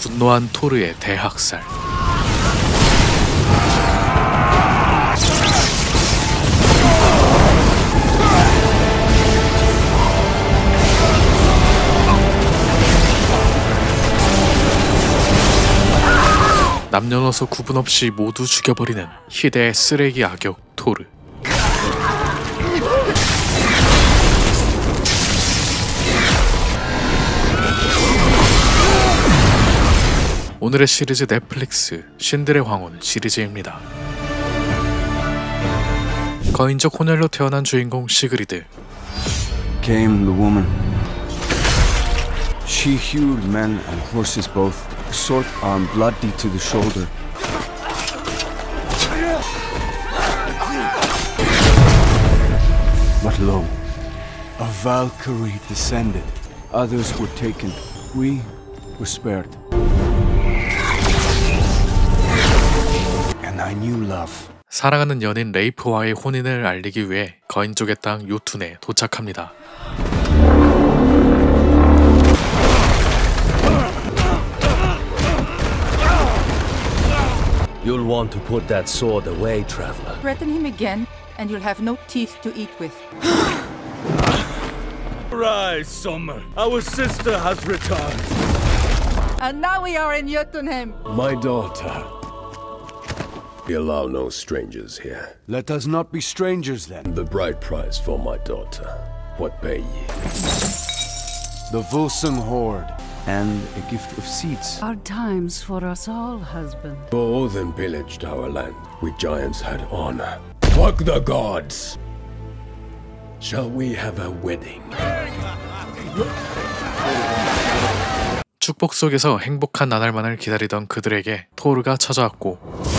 분노한 토르의 대학살. 남녀노소 구분 없이 모두 죽여버리는 희대의 쓰레기 악역 토르. 오늘의 시리즈 넷플릭스 신들의 황혼 시리즈입니다. 거인적 혼혈로 태어난 주인공 시그리드. Came the woman. She hewed men and horses both, sword arm bloody to the shoulder. But lo, a Valkyrie descended. Others were taken. We were spared. And I knew love. 사랑하는 연인 레이프와의 혼인을 알리기 위해 거인족의 땅 요툰에 도착합니다. You'll want to put that sword away, traveler. Threaten him again, and you'll have no teeth to eat with. Rise, Summer. Our sister has returned. And now we are in Jotunheim. My daughter. We allow no strangers here. Let us not be strangers then. The bride price for my daughter. What pay ye? The Volsung horde and a gift of seeds. Hard times for us all, husband. For Odin pillaged our land. We giants had honor. Fuck the gods! Shall we have a wedding? 축복 속에서 행복한 나날만을 기다리던 그들에게 토르가 찾아왔고,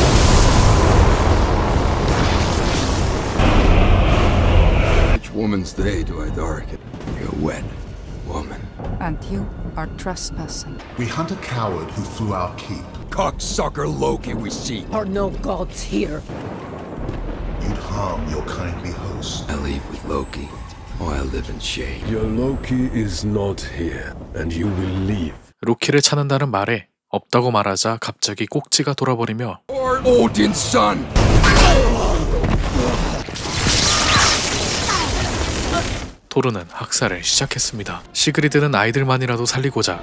Which woman's day do I darken? You're a wet woman. And you are trespassing. We hunt a coward who flew our keep. Cocksucker Loki we seek. Are no gods here? You'd harm your kindly host. I leave with Loki, or I live in shame. Your Loki is not here, and you will leave. 로키를 찾는다는 말에 없다고 말하자 갑자기 꼭지가 돌아버리며 Odin's son! 토르는 학살을 시작했습니다. 시그리드는 아이들만이라도 살리고자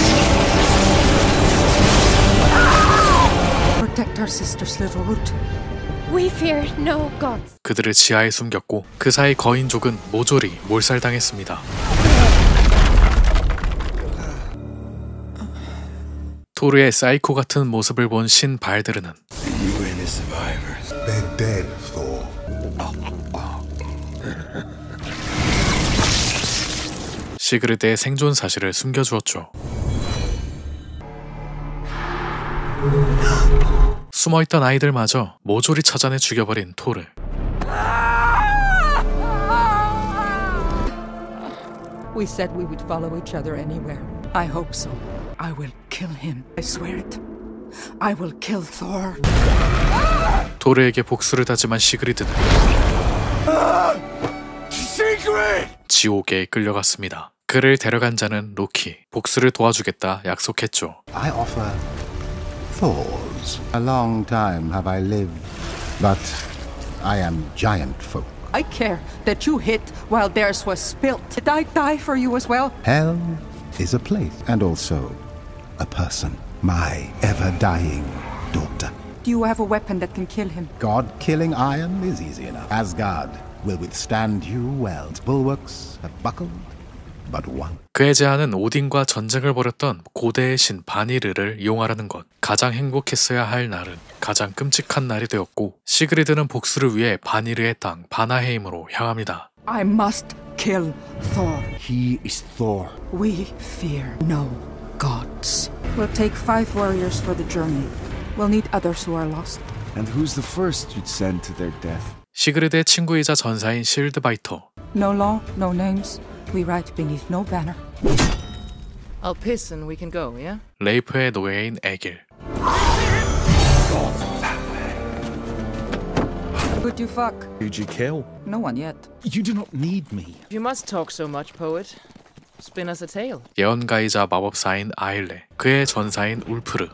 Protect our sister's little root. We fear no gods. 그들을 지하에 숨겼고, 그 사이 거인족은 모조리 몰살당했습니다. 토르의 사이코 같은 모습을 본 신 발드르는 You and his survivors. They're dead, Thor. 시그리드의 생존 사실을 숨겨주었죠. 숨어있던 아이들마저 모조리 찾아내 죽여버린 토르. We said we would follow each other anywhere. I hope so. I will kill him. I swear it. I will kill Thor. 토르에게 복수를 다짐한 시그리드는 지옥에 끌려갔습니다. 그를 데려간 자는 로키. 복수를 도와주겠다 약속했죠. I offer Thors. A long time have I lived, but I am giant folk. I care that you hit while theirs was spilt. Did I die for you as well? Hell is a place, and also a person. My ever-dying daughter. Do you have a weapon that can kill him? God-killing iron is easy enough. Asgard will withstand you well. Its bulwarks have buckled, but one. 그의 제안은 오딘과 전쟁을 벌였던 고대의 신 바니르를 이용하라는 것. 가장 행복했어야 할 날은 가장 끔찍한 날이 되었고, 시그리드는 복수를 위해 바니르의 땅 바나헤임으로 향합니다. I must kill Thor. He is Thor. We fear no gods. We'll take 5 warriors for the journey. We'll need others who are lost. And who's the first you'd send to their death? 시그리드의 친구이자 전사인 실드바이터. No law, no names. We ride beneath no banner. I'll piss and we can go, yeah? 레이프의 노예인 에길. Who'd you fuck? Who'd you kill? No one yet. You do not need me. If you must talk so much, poet, Spin us a tale. 예언가이자 마법사인 아일레, 그의 전사인 울프르.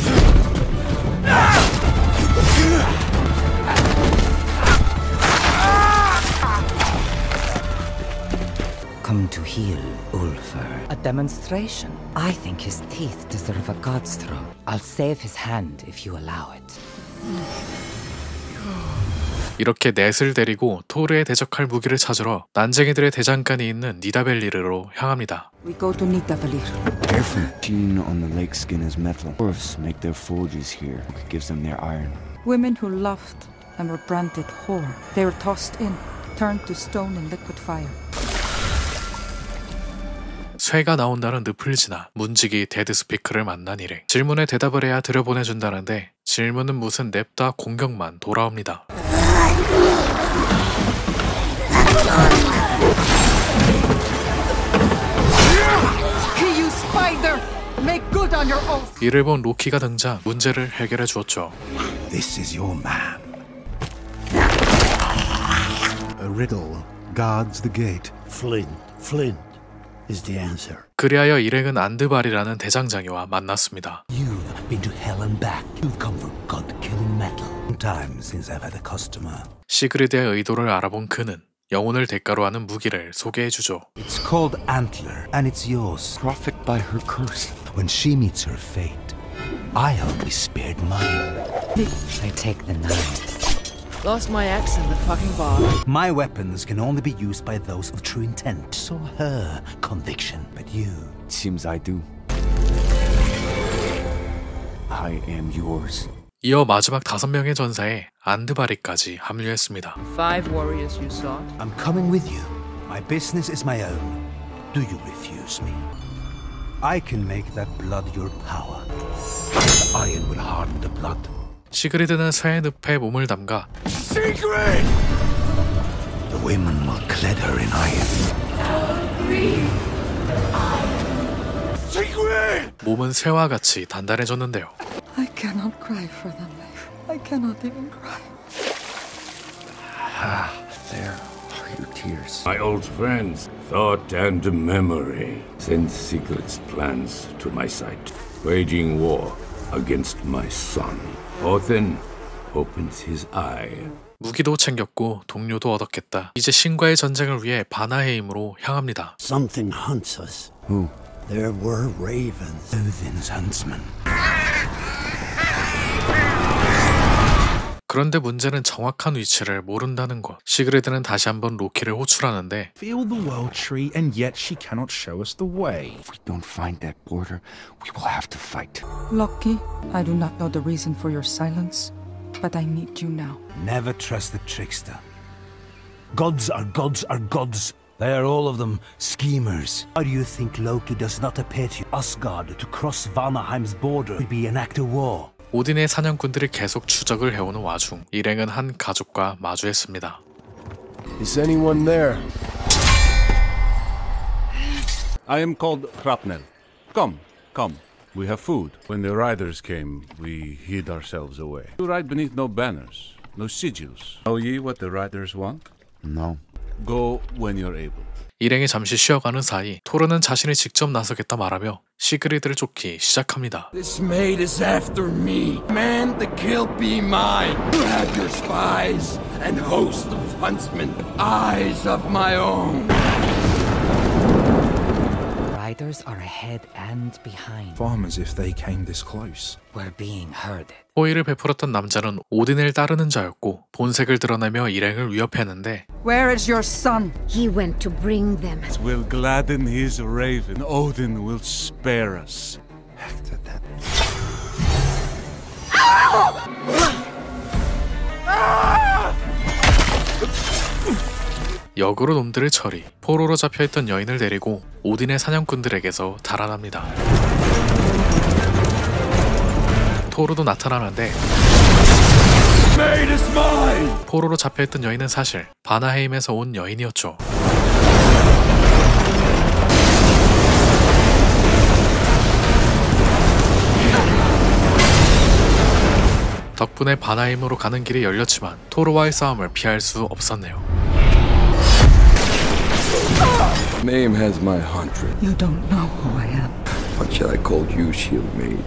Come to heal Ulfr. A demonstration. I think his teeth deserve a god's throat. I'll save his hand if you allow it. 이렇게 넷을 데리고 토르에 대적할 무기를 찾으러 난쟁이들의 대장간이 있는 니다벨리르로 향합니다. We go to Nidavellir. Careful. Sheen on the lake skin is metal. Dwarves make their forges here. It gives them their iron. Women who loved and were branded whore. They were tossed in, turned to stone in liquid fire. 쇠가 나온다는 늪을 지나 문지기 데드스피크를 만난 일행. 질문에 대답을 해야 들여보내준다는데 질문은 무슨 냅다 공격만 돌아옵니다. You spider! Make good on your oath. 이를 본 로키가 등장 문제를 해결해 주었죠. This is your man. A riddle guards the gate. Flint is the answer. 그리하여 일행은 안드발이라는 대장장이와 만났습니다. You've been to hell and back. You've come for God-killing metal. Time since I've had a customer. 시그리드의 의도를 알아본 그는 영혼을 대가로 하는 무기를 소개해주죠. It's called Antler, and it's yours. Profit by her curse. When she meets her fate, I'll be spared mine. I take the knives. Lost my axe in the fucking bar. My weapons can only be used by those of true intent. So her conviction, but you. It seems I do. I am yours. 이어 마지막 5명의 전사에 안드바리까지 합류했습니다. 5 warriors you sought. I'm coming with you. My business is my own. Do you refuse me? I can make that blood your power. The iron will harden the blood. 시그리드는 쇠의 늪에 몸을 담가 Secret! The women will clad her in iron. Secret! 몸은 쇠와 같이 단단해졌는데요. I cannot cry for them, Leif. I cannot even cry. There are your tears. My old friends, thought and memory send Sigurd's plans to my sight, waging war against my son. Othin opens his eye. 무기도 챙겼고 동료도 얻었겠다. 이제 신과의 전쟁을 위해 바나헤임으로 향합니다. Something hunts us. Who? There were ravens. Odin's huntsmen. 그런데 문제는 정확한 위치를 모른다는 것. 시그리드는 다시 한번 로키를 호출하는데 Feel the world tree and yet she cannot show us the way. If we don't find that border, we will have to fight. Loki, I do not know the reason for your silence, but I need you now. Never trust the trickster. Gods are gods are gods. They are all of them schemers. Why do you think Loki does not appear to Asgard to cross Vanaheim's border will be an act of war? 오딘의 사냥꾼들이 계속 추적을 해오는 와중 일행은 한 가족과 마주했습니다. Is anyone there? I am called Hrapnel. Come, come. We have food. When the riders came, we hid ourselves away. You ride beneath no banners, no sigils. Know ye what the riders want? No. Go when you're able. 일행이 잠시 쉬어가는 사이 토르는 자신이 직접 나서겠다 말하며 시그리드를 쫓기 시작합니다. This maid is after me. Man, the kill be mine. You have your spies and host of huntsmen, eyes of my own. Riders are ahead and behind. Farmers, if they came this close. We're being herded. 호의를 베풀었던 남자는 오딘을 따르는 자였고 본색을 드러내며 일행을 위협했는데 Where is your son? He went to bring them. Will gladden his raven. Odin will spare us. 역으로 놈들을 처리, 포로로 잡혀있던 여인을 데리고 오딘의 사냥꾼들에게서 달아납니다. 토르도 나타나는데 포로로 잡혀있던 여인은 사실 바나헤임에서 온 여인이었죠. 덕분에 바나헤임으로 가는 길이 열렸지만 토르와의 싸움을 피할 수 없었네요. Name has my 100. You don't know who I am. What shall I call you, shield maid?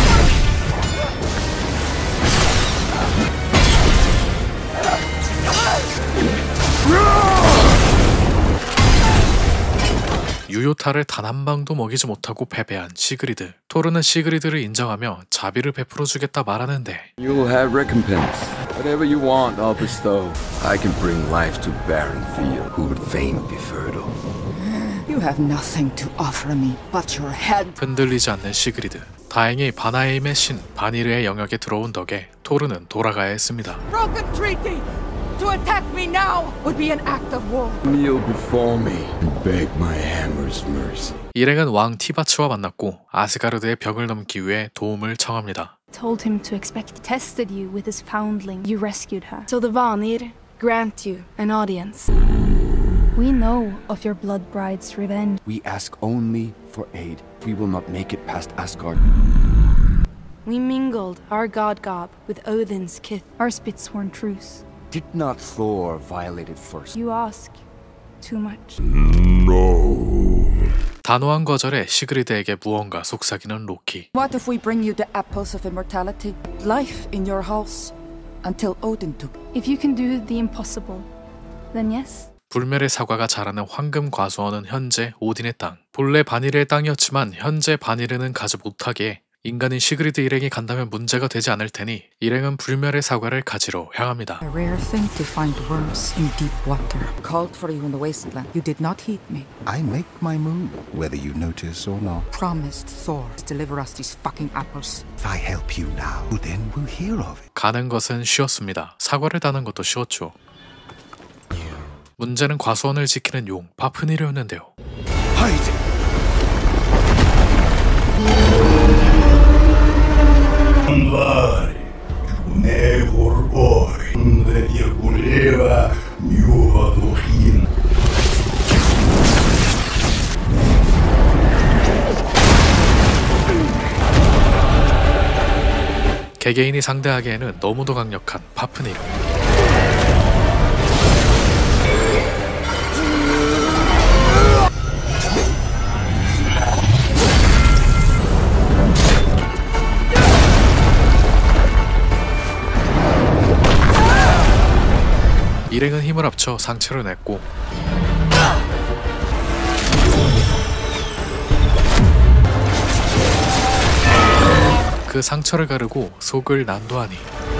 유효타를 단 한 방도 먹이지 못하고 패배한 시그리드. 토르는 시그리드를 인정하며 자비를 베풀어주겠다 말하는데 You'll have recompense. Whatever you want, I'll bestow. I can bring life to barren field who would fain be fertile. You have nothing to offer me but your head. 흔들리지 않는 시그리드. 다행히 바나헤임의 신 바니르의 영역에 들어온 덕에 토르는 돌아가야 했습니다. Broken treaty! To attack me now would be an act of war. Kneel before me and beg my hammer's mercy. 일행은 왕 티바츠와 만났고 아스가르드의 벽을 넘기 위해 도움을 청합니다. Told him to expect tested you with his foundling. You rescued her. So the Vanir grant you an audience. We know of your blood bride's revenge. We ask only for aid. We will not make it past Asgard. We mingled our god Gob with Odin's kith. Our spit-sworn truce. Did not Thor violate it first? You ask too much. No. 단호한 거절에 시그리드에게 무언가 속삭이는 로키. What if we bring you the apples of immortality? Life in your house until Odin took. If you can do the impossible, then yes. 불멸의 사과가 자라는 황금 과수원은 현재 오딘의 땅. 본래 바니르의 땅이었지만 현재 바니르는 가지 못하기에 인간인 시그리드 일행이 간다면 문제가 되지 않을 테니 일행은 불멸의 사과를 가지러 향합니다. A rare thing to find worms in deep water. Called for you in the wasteland. You did not heed me. I make my move, whether you notice or not. Promised Thor to deliver us these fucking apples. If I help you now, then we'll hear of it. 가는 것은 쉬웠습니다. 사과를 따는 것도 쉬웠죠. 문제는 과수원을 지키는 용 파프니르였는데요. 개개인이 상대하기에는 너무도 강력한 파프니르. 일행은 힘을 합쳐 상처를 냈고 그 상처를 가르고 속을 난도하니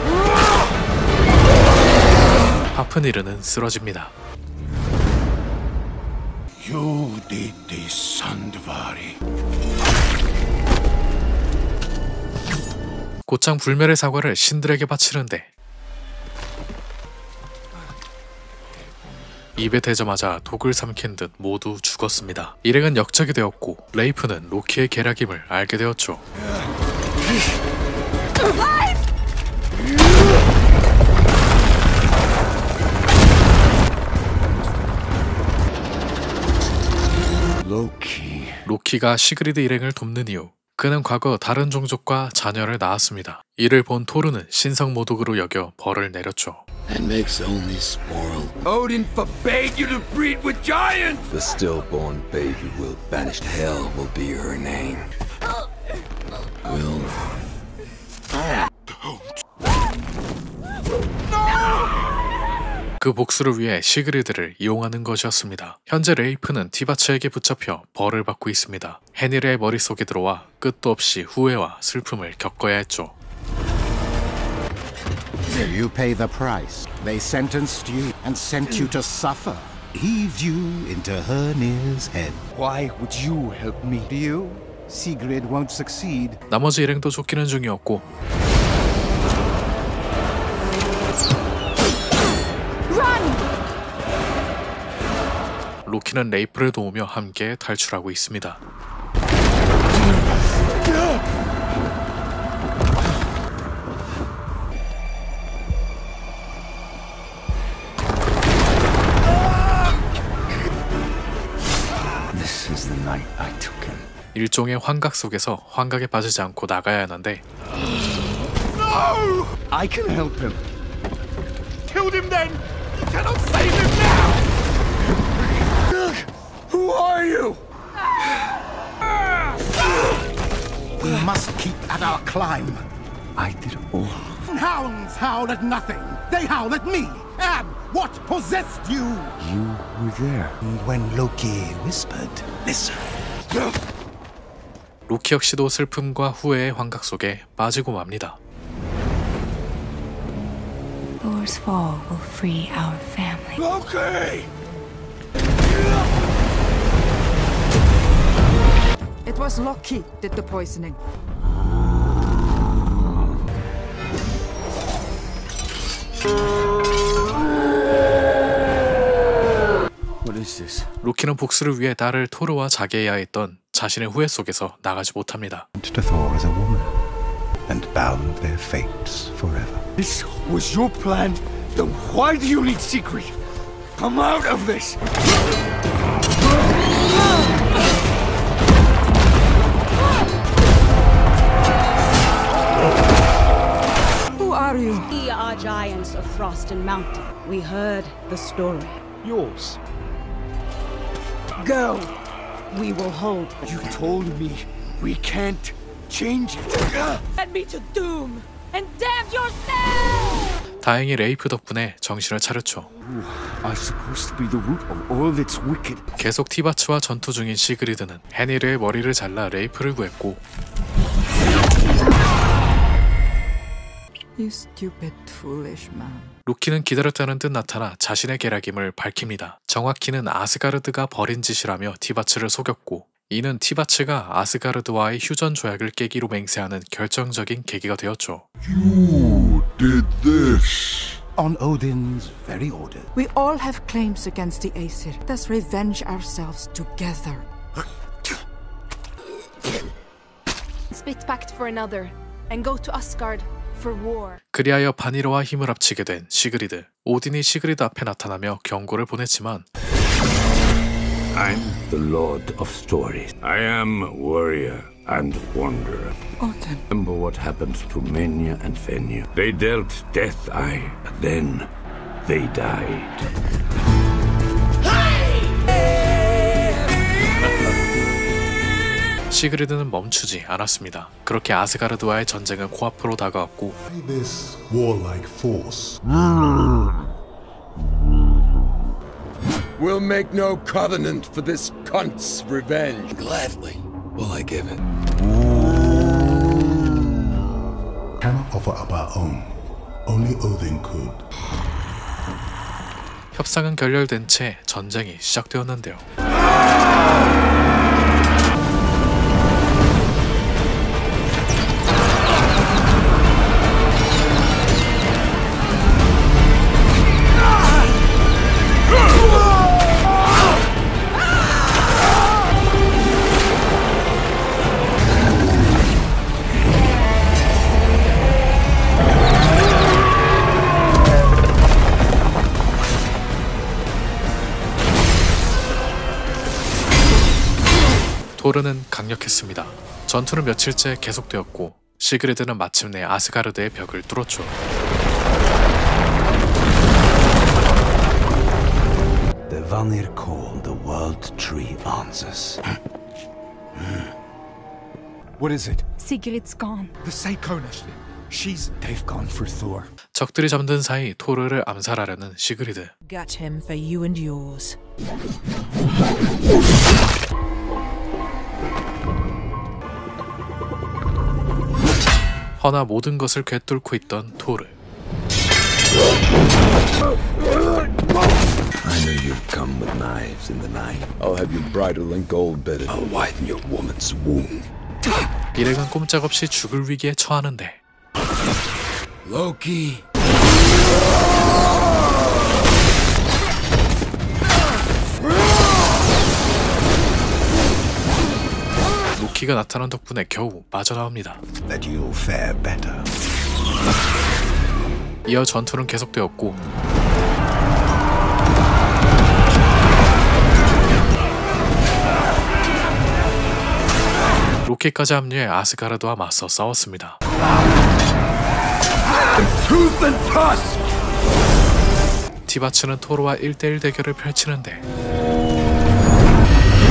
파프니르는 쓰러집니다. You did this, Sandvari. 곧장 불멸의 사과를 신들에게 바치는데 입에 대자마자 독을 삼킨 듯 모두 죽었습니다. 일행은 역적이 되었고 레이프는 로키의 계략임을 알게 되었죠. 로키가 시그리드 일행을 돕는 이유. 그는 과거 다른 종족과 자녀를 낳았습니다. 이를 본 토르는 신성모독으로 여겨 벌을 내렸죠. And makes only spoiled. Odin forbade you to breed with giants! The stillborn baby will banished hell will be her name. Will. 그 복수를 위해 시그리드를 이용하는 것이었습니다. 현재 레이프는 티바츠에게 붙잡혀 벌을 받고 있습니다. 헤니르의 머릿속에 들어와 끝도 없이 후회와 슬픔을 겪어야 했죠. You pay the price. They sentenced you and sent you to suffer. Heaved you into Hernir's head. Why would you help me? You? Sigrid won't succeed. 나머지 일행도 쫓기는 중이었고 로키는 레이프를 도우며 함께 탈출하고 있습니다. This is the night I took him. 일종의 환각 속에서 환각에 빠지지 않고 나가야 하는데 No! I can help him. Killed him then! You cannot save him now! Who Who are you? We must keep at our climb. I did all. Hounds howl at nothing. They howl at me. And what possessed you? You were there. When Loki whispered, listen. 로키 역시도 슬픔과 후회의 환각 속에 빠지고 맙니다. Thor's fall will free our family. Loki! It was Loki did the poisoning. What is this? 로키는 복수를 위해 딸을 토르와 자게해야 했던 자신의 후회 속에서 나가지 못합니다. To Thor as a woman and bound their fates forever. This was your plan? Then why do you need secret? Come out of this! Who are you? We are giants of Frost and Mountain. We heard the story. Yours. Go. We will hold them. You told me we can't change it. Lead me to doom and damn yourself! 다행히 레이프 덕분에 정신을 차렸죠. I'm supposed to be the root of all that's wicked. 계속 티바츠와 전투 중인 시그리드는 헤니르의 머리를 잘라 레이프를 구했고 You stupid, foolish man. 로키는 기다렸다는 듯 나타나 자신의 계략임을 밝힙니다. 정확히는 아스가르드가 벌인 짓이라며 티바츠를 속였고 이는 티바츠가 아스가르드와의 휴전 조약을 깨기로 맹세하는 결정적인 계기가 되었죠. You did this. On Odin's very order. We all have claims against the Aesir. Let us revenge ourselves together. Spit pact for another and go to Asgard for war. 그리하여 바니르와 힘을 합치게 된 시그리드. 오딘이 시그리드 앞에 나타나며 경고를 보냈지만 I'm the Lord of Stories. I am warrior and wanderer. Odin. Remember what happened to Menya and Fenrir. They dealt death, then they died. 시그리드는 멈추지 않았습니다. 그렇게 아스가르드와의 전쟁은 코앞으로 다가왔고 This warlike force. We'll make no covenant for this cunt's revenge. Gladly will I give it. Cannot offer up our own. Only Odin could. 협상은 결렬된 채 전쟁이 시작되었는데요. 토르는 강력했습니다. 전투는 며칠째 계속되었고 시그리드는 마침내 아스가르드의 벽을 뚫었죠. The Vanir call the World Tree answers. What is it? Sigrid's gone. The Seikona. They've gone for Thor. 적들이 잠든 사이 토르를 암살하려는 시그리드. Got him for you and yours. 허나 모든 것을 꿰뚫고 있던 토르. I knew you'd come with knives in the night. I'll have your bridle and gold bedded. I'll widen your woman's womb. 일행은 꼼짝없이 죽을 위기에 처하는데 Loki. 로키가 나타난 덕분에 겨우 빠져나옵니다. That you'll fare better. 이어 전투는 계속되었고 로키까지 합류해 아스가르드와 맞서 싸웠습니다. 티바츠는 토르와 1대1 대결을 펼치는데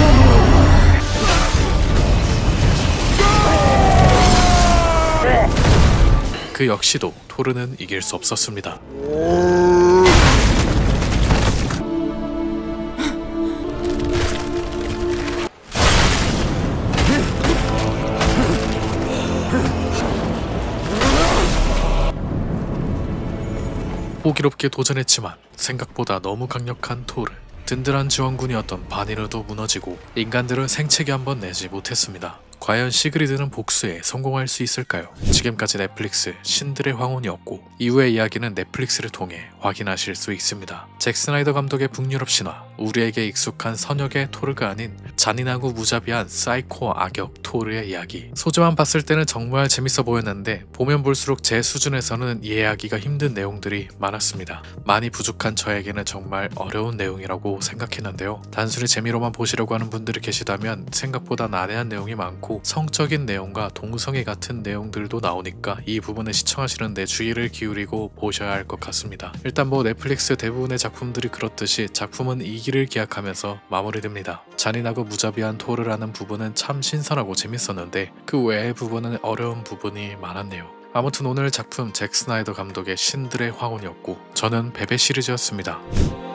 그 역시도 토르는 이길 수 없었습니다. 호기롭게 도전했지만 생각보다 너무 강력한 토르, 든든한 지원군이었던 바니르도 무너지고 인간들은 생채기 한번 내지 못했습니다. 과연 시그리드는 복수에 성공할 수 있을까요? 지금까지 넷플릭스 신들의 황혼이었고 이후의 이야기는 넷플릭스를 통해 확인하실 수 있습니다. 잭 스나이더 감독의 북유럽 신화, 우리에게 익숙한 선역의 토르가 아닌 잔인하고 무자비한 사이코 악역 토르의 이야기. 소재만 봤을 때는 정말 재밌어 보였는데 보면 볼수록 제 수준에서는 이해하기가 힘든 내용들이 많았습니다. 많이 부족한 저에게는 정말 어려운 내용이라고 생각했는데요. 단순히 재미로만 보시려고 하는 분들이 계시다면 생각보다 난해한 내용이 많고 성적인 내용과 동성애 같은 내용들도 나오니까 이 부분을 시청하시는데 주의를 기울이고 보셔야 할 것 같습니다. 일단 뭐 넷플릭스 대부분의 작품들이 그렇듯이 작품은 2기를 기약하면서 마무리됩니다. 잔인하고 무자비한 토르라는 부분은 참 신선하고 재밌었는데 그 외의 부분은 어려운 부분이 많았네요. 아무튼 오늘 작품 잭 스나이더 감독의 신들의 황혼이었고 저는 베베 시리즈였습니다.